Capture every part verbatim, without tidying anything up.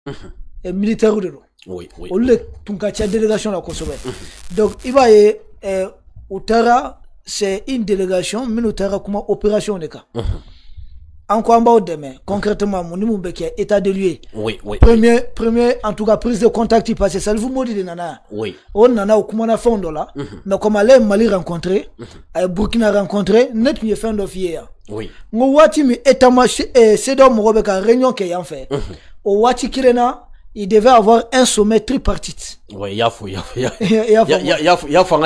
et militaire de l'eau. Oui, oui. Au lieu de délégation la consommer. Donc, il va y avoir, c'est une délégation, mais nous avons comme opération de cas. En quoi on va demain, concrètement, mon numéro est état de lieu. Oui, oui. Premier, premier, en tout cas, prise de contact, il passe, ça vous maudit de nana. Oui. On nana au comment on a fait là, mais comme aller Mali rencontrer, à Burkina rencontrer, net mieux fin de fier. Oui. Moi, wati mi état marché, c'est dans mon robek réunion qu'il y a fait. Au wati kirena, il devait avoir un sommet tripartite. Oui, il y a fou, il y a fou, il y a fou. Il y a fou, il y a fou, il y a fou,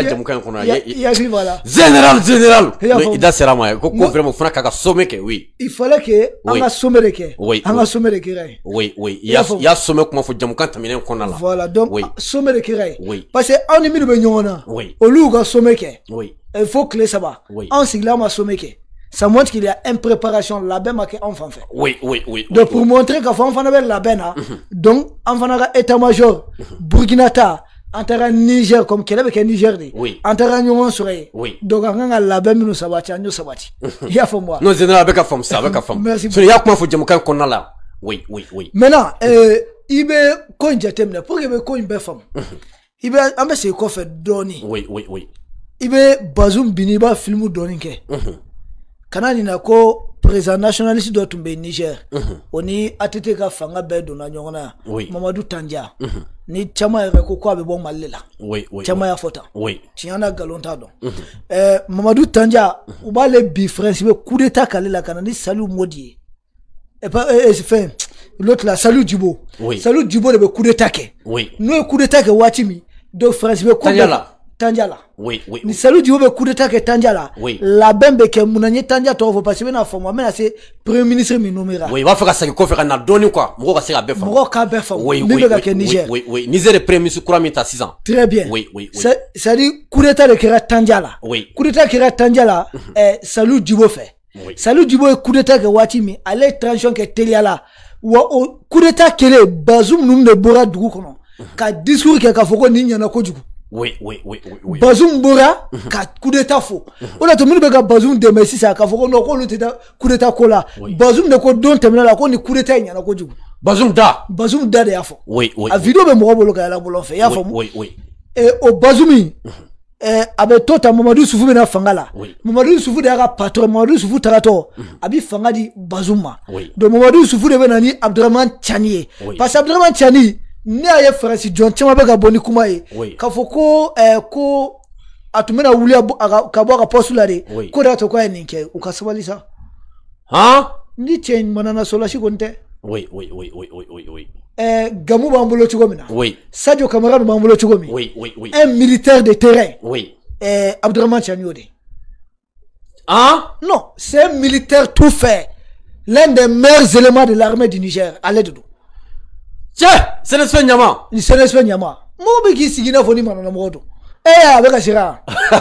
il y a fou, voilà. Général, général. Il y a sera moi, comment vraiment faut qu'à sommet que oui. Il fallait que on a sommet de que. Oui. On a sommet de que. Oui, oui. Il y a il y a sommet comment faut dire quand terminer qu'on a là. Voilà, donc sommet de que. Oui. Parce que on est mis le beignon. Oui. Au lieu de sommet que. Oui. Il faut que les ça va. Oui. On s'y là ma sommet que. Ça montre qu'il y a une préparation là-bas que enfant fait. Oui, oui, oui. Donc pour montrer qu'enfant enfant avait là-bas, donc enfant a état-major, Burkina Faso, entre Niger comme qu'elle avec Niger dit. Oui. Entre Nyon Soleil. Oui. Donc on a là-bas nous sabati, nous sabati. Il y a fait moi. Non, général avec la femme ça, avec la femme. Merci. Il y a comment faut dire quand qu'on a là. Oui, oui, oui. Maintenant, euh, il be coin jatem pour il be coin be femme. Il be ambe c'est quoi fait donner. Oui, oui, oui. Il be Bazoum Biniba film donner que. Kanani na ko président nationaliste doit tomber Niger. Oni atete ka fanga be dona nyongona. Mamadou Tandja. Ni chama ya ko ko be bon malela. Oui, oui. Chama ya fota. Oui. Tiana galonta don. Euh Mamadou Tandja, ou ba le bi France be coup d'état kalela kanani salut modi. Et pas et fait l'autre là salut Djibo. Oui. Salut Djibo de be coup d'état ke. Oui. Nous coup d'état ke watimi do France be coup d'état. Tandjala. Oui, oui. Ni salut du be coup d'état que Tandjala. Oui. La bembe que munanye Tandja to vo passer na forme mais c'est premier ministre mi nomera. Oui, va faire ça ko faire na doni quoi. Mo ka sera be femme. Mo ka be femme. Oui, oui. Niger. Oui, oui. Niger est premier ministre courant à six ans. Très bien. Oui, oui, oui. C'est ça dit coup d'état de Kira Tandjala. Oui. Coup d'état Kira Tandjala eh salut du bo fait. Oui. Salut du bo coup d'état que watimi aller transition que Teliala. Ou coup d'état kele Bazoum num de Bora Dougou kono. Ka discours que ka foko ni nyana ko djugu. Oui, oui, oui, oui, oui. Bazoum Bora, ka coup d'état faux. On a tout le monde bega Bazoum de Messi ça ka foko no ko le coup d'état kola. Bazoum de ko don terminal la ko ni coup d'état nyana ko djugu. Bazoum da. Bazoum da de yafo. Oui, oui. A vidéo be mo bolo ka la bolo fait yafo. Oui, oui. Et au Bazoumi eh avec tota Mamadou Soufou na fangala. Mamadou Soufou de ka patron Mamadou Soufou tarato. Abi fangadi Bazouma. Donc Mamadou Soufou de benani Abdourahmane Tchani. Parce que Abdourahmane Tchani ne a France John chama bega boni kuma ye ka foko eh ko atumena wuli ka bo ka postulare ko da to ko ninke u ka sabalisa hein ni change manana sola shi gonte. Oui, oui, oui, oui, oui, oui, oui. Eh gamu bambulo chugomina. Oui. Sadio Camara bambulo chugomi. Oui, oui, oui. Un militaire de terrain. Oui. Eh Abdourahmane Chaniode. Hein? Non, c'est un militaire tout fait. L'un des meilleurs éléments de l'armée du Niger à l'aide de Tiens, c'est le soin Nyama. C'est le soin Nyama. Mo be ki sigina foni manana modo. Eh avec Asira.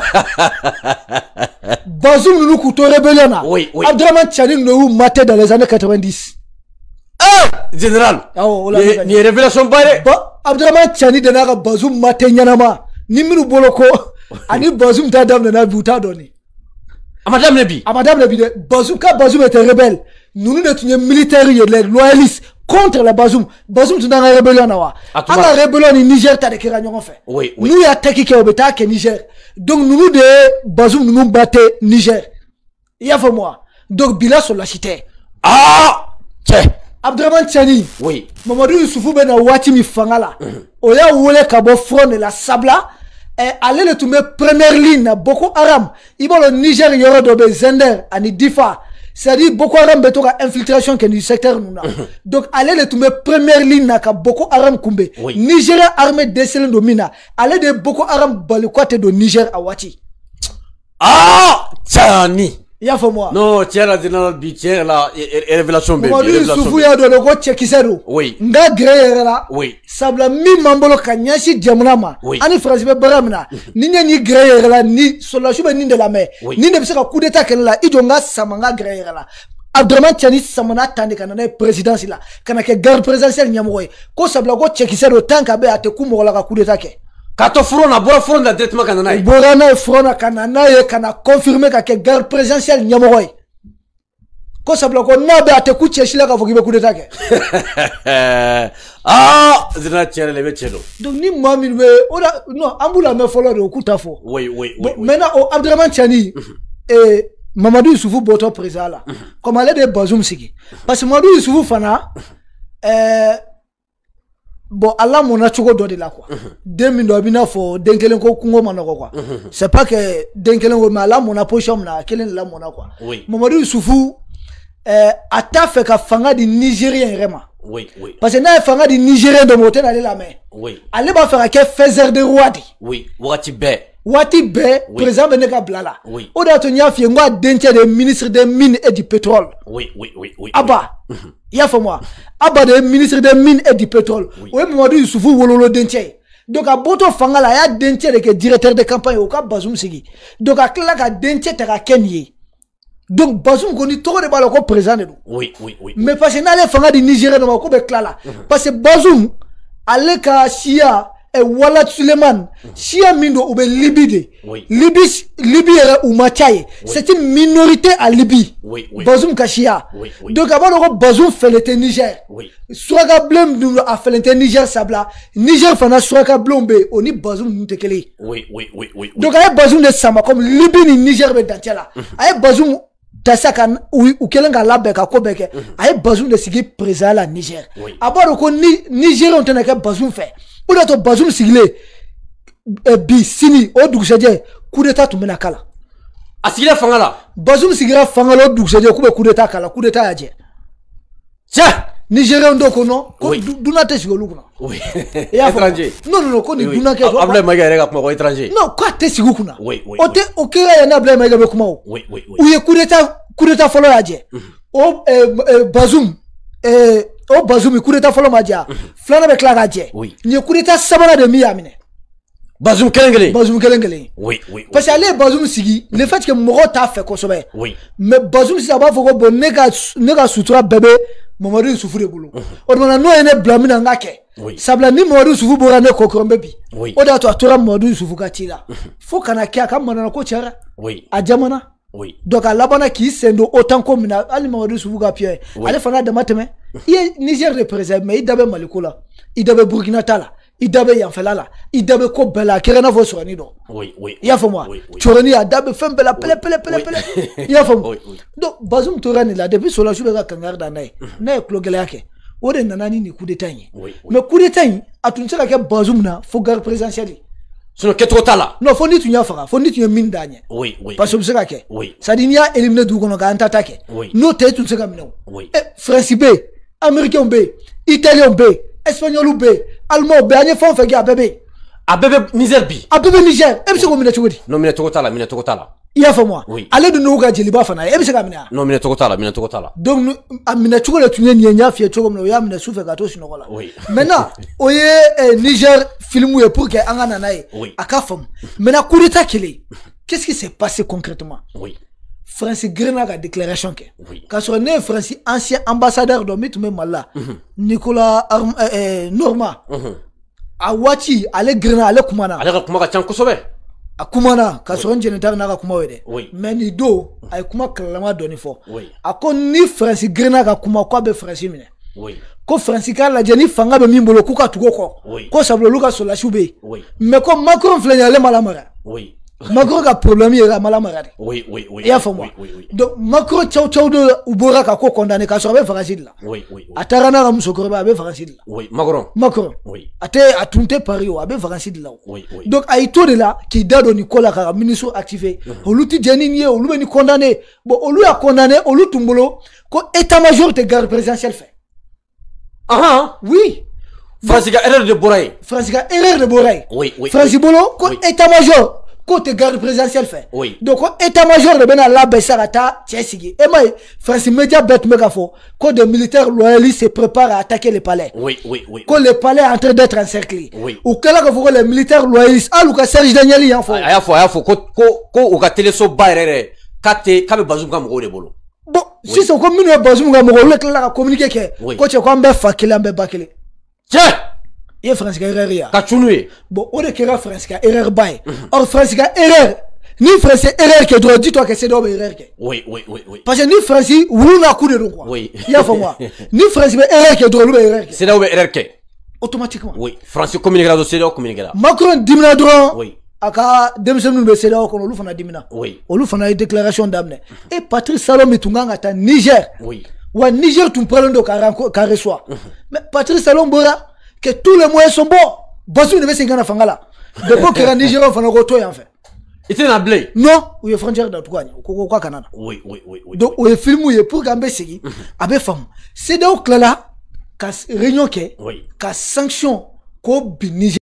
Bazoum nous couteau rébellion. Oui, oui. Abdourahmane Tchani nous maté dans les années quatre-vingt-dix. Ah, général. Ah oh, ni révélation bare. Ba Abdourahmane Tchani de na Bazoum maté nyanama. Ni miru boloko ani Bazoum ta dame na buta doni. A madame Nebi. A madame Nebi de Bazoum ka Bazoum était rebelle. Nous nous étions militaires et les loyalistes contre la Bazoum. Bazoum tu dans la rébellion nawa. À la rébellion au Niger t'as des kéranyon fait. Oui, oui. Nous y a teki ke obeta ke Niger. Donc nous nous de Bazoum nous nous battait Niger. Il y a fait moi. Donc Bila sur la cité. Ah! Tiens. Abdourahmane Tchani. Oui. Mamadou Youssoufou ben na wati mi fangala. Oya wole kabo front de la Sabla. Et aller le tomber première ligne na Boko Haram. Il va le Niger yoro dobe Zender ani Difa. C'est-à-dire Boko Haram beto ka infiltration que du secteur nous. Donc aller le tomber première ligne na ka Boko Haram kumbe. Oui. Nigeria armée décelée domina. Aller de Boko Haram balikwate de Niger à Wati. Ah! Tchani. Il y a fait moi. Non, tiens la général bi tiens la révélation bébé. Mamadou Soufou ya do logo tchekisero. Oui. Nga gré la. Oui. Sabla mi mambolo kanyashi diamnama. Oui. Ani France be baramna. Ni ni gré la ni sola chube ni de la mer. Ni ne bisa ka coup d'état ken la ijonga samanga gré la. Abdourahmane Tchani samana tande kana présidence la. Kana ke garde présidentielle nyamoy. Ko sabla go tchekisero tanka be ate kumo la ka coup d'état ke. Kato frona bora frona directement kanana. Borana frona kanana ye kana confirmer ka ke garde présidentielle nyamoy. ko sabla ko nabe ate ku cheshila ka fogibe coup d'état ke ah zina tiere le betelo donc ni mami be oda non ambula me folo de okuta fo oui oui oui maintenant o Abdraman Tiani et Mamadou Issoufou boto président là comme aller de Bazoum sigi parce que Mamadou Issoufou fana euh bon Allah mona chogo do de la quoi deux mille do bina fo denkelen ko kungo manoko quoi c'est pas que denkelen ko mais Allah mona position na kelen la mona quoi Mamadou Issoufou euh ata fait ka fanga di Nigérien vraiment oui oui parce que na fanga di Nigérien de moter aller la main oui aller ba faire que faiseur de roi di oui wati be wati be président beneka blala oui oda to nya fie ngwa denche de ministre des mines et du pétrole oui oui oui oui aba ya fa moi aba de ministre des mines et du pétrole o Mamadou Issoufou wololo denche donc a boto fanga la ya denche de que directeur de campagne o ka Bazoum sigi donc a kla ka denche ta ka kenye donc Bazoum koni to de balo ko président de oui oui oui mais parce que na le fanga di Nigeria no ko be klala parce que Bazoum ale ka sia et Walad Suleiman Chia Mindo ou bien Libye oui. Libye Libye ou Machaye oui. C'est une minorité à Libye oui, oui. Bazoum Kachia oui, oui. donc avant Bazoum fait le Niger oui. Souraka Blum a fait le Niger Sabla Niger fana Souraka Blombe on y Bazoum Ntekele oui oui oui oui donc avec Bazoum de Sama comme Libye ni Niger Bedantiala avec Bazoum Tasaka ou kelenga labeka ko beke ay Bazoum de sigi président la Niger abaro ko ni Niger on tenaka Bazoum fait ou d'ato Bazoum sigle bi sini o dugsaje coup d'état to mena kala asigila fangala Bazoum sigira fangala dugsaje ko be coup d'état kala coup d'état aje tiens Nigérien ndoko no ko duna te sigolu kuna oui étranger non non non ko ni duna ke abla maga rega ko étranger non ko te sigu kuna oui oui o te o ke ya na abla maga be kuma o oui oui oui ou ye coup d'état coup d'état folo aje o Bazoum eh o Bazoum coup d'état folo maja flana be kla aje ni coup d'état sabana de miamine Bazoum kelengele Bazoum kelengele oui oui parce que aller Bazoum sigi le fait que moro ta fait ko sobe oui mais Bazoum si ça va faut bon nega nega sutura bébé Mamadou Issoufou de boulot on a no ene blâme na ngake sabla ni Mamadou Issoufou bora ne kokrombe bi o da to atora Mamadou Issoufou ka tira faut kana kia ka manana ko tiara oui a jamana oui donc à labana qui sendo autant comme na ali Mamadou Issoufou ka pierre ale fana de mateme il Niger représente mais il dabe malikola il dabe Burkina Tala il dabe yanfelala il dabe ko bela kerena fo sorani do oui oui ya fo moi choroni a dabe fem bela pele pele pele pele ya fo donc Bazoum torani la depuis sola jube ka kangarda nay nay klogela yake ode nanani ni coup d'état yi mais coup d'état yi atunse ka ke Bazoum na fo gar présidentiel sinon que trop tala non faut ni tu nya fara faut ni tu min danye oui oui parce que c'est ka ke oui ça dit nya éliminer du kono ka antata ke no te tu se ka mino oui français be américain be italien be espagnol be allemand be anye fon fe ga bébé a bébé Niger bi a bébé Niger e se ko mina chogodi non mina to tala mina to tala il y a fait moi oui allez de nous ga jeliba fana e se ka mina non mina to tala mina to tala donc amina chogola tu nya nya fie chogom no ya mina soufe ga to sinogola oui maintenant oye Niger film ou pour que angana nae aka fam maintenant coup d'état kele qu'est-ce qui s'est passé concrètement oui France Grena a déclaration que oui quand on est France ancien ambassadeur de Mitme Mala Nicolas Norma a wati ale Grena ale kumana ale kuma ka chan kosobe a kumana ka so njene tar na ka kuma wede oui mais ni do ay kuma kalama doni fo oui ako ni France Grena ka kuma ko be France mine oui ko France ka la jeni fanga be mimbolo ku ka tugo ko ko sablo luka so la shube oui mais ko Macron flenya ale malamara oui Macron ka problème yera malamara oui oui oui ya famo donc Macron tchaw tchaw de ubora ka ko condamné ka so be France la oui oui atarana ka musokoro ba be France la oui Macron Macron oui ate atunte Paris o abe France la oui oui donc aito de là qui dado Nicolas ka ministre activé oluti jeni nie olu ni condamné bon olu a condamné olu tumbolo ko état major de garde présidentielle fait ah oui France ka erreur de Boray France ka erreur de Boray oui oui France bolo ko état major côté garde présidentielle fait oui donc état major de bena la besarata tchesigi et moi France média bet megafo ko de militaires loyalistes se préparent à attaquer le palais oui oui oui ko le palais est en train d'être encerclé oui ou kala ko faut les militaires loyalistes aluka Serge Daniel yan fo aya fo aya fo ko ko ko o ka télé so bairere kate kabe Bazoum ka mo de bolo bon si c'est comme nous Bazoum ka mo le kala communiquer que ko che ko ambe fakele ambe bakele tiens et France ka erreur ya ka chunue bon o de kera France ka erreur bay or France ka erreur Ni français erreur que droit, dis-toi que c'est d'homme erreur que. Oui, oui, oui, oui. Parce que ni français, vous n'a coup de droit. Oui. Il y a fait moi. Ni français erreur que droit, erreur que. C'est d'homme erreur que. Automatiquement. Oui. Français communiquera de c'est d'homme communiquera. Macron dimina droit. Oui. Aka demsem nous be c'est d'homme qu'on olu fana dimina. Oui. Olu fana une déclaration d'amener. Et Patrice Talon mitunganga ta Niger. Oui. Ou Niger tu prends le cas reçoit. Mais Patrice Talon bora que tous les moyens sont bons. Basu ne veut s'ingana fangala. Depuis que le Niger fana gotoy en fait. Et c'est un blé. Non, ou est frontière de Touane, ou quoi Canada. Oui, oui, oui, oui. Donc ou est film ou est pour gambe segi, abe femme. C'est donc là là, qu'à réunion que, qu'à sanction, qu'au Niger.